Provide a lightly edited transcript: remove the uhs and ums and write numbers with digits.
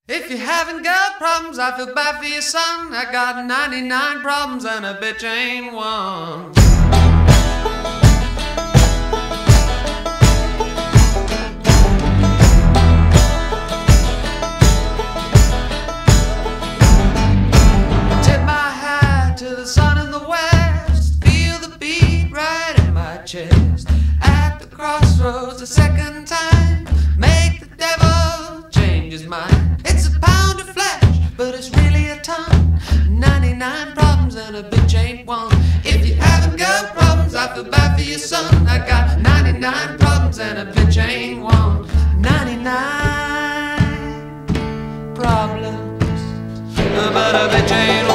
If you haven't got problems, I feel bad for your son. I got 99 problems and a bitch ain't one. Tip my hat to the sun in the west, feel the beat right in my chest. At the crossroads a second time, make the devil change his mind. It's a pound of flesh, but it's really a ton. 99 problems and a bitch ain't one. If you haven't got problems, I feel bad for your son. I got 99 problems and a bitch ain't one. 99 problems, but a bitch ain't one.